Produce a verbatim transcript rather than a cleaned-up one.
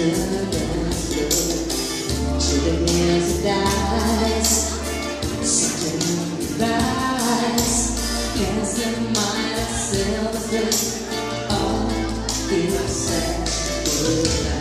turned and blue. To the music dies, something rise. Cast in mind, silver thing. All feels sad.